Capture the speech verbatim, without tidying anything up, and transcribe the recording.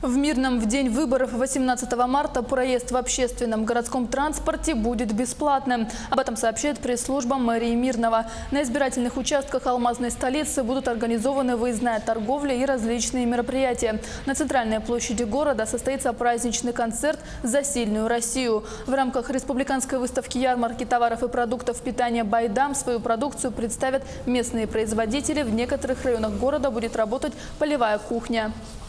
В Мирном в день выборов восемнадцатого марта проезд в общественном городском транспорте будет бесплатным. Об этом сообщает пресс-служба мэрии Мирного. На избирательных участках алмазной столицы будут организованы выездная торговля и различные мероприятия. На центральной площади города состоится праздничный концерт «За сильную Россию». В рамках республиканской выставки ярмарки товаров и продуктов питания «Байдам» свою продукцию представят местные производители. В некоторых районах города будет работать полевая кухня.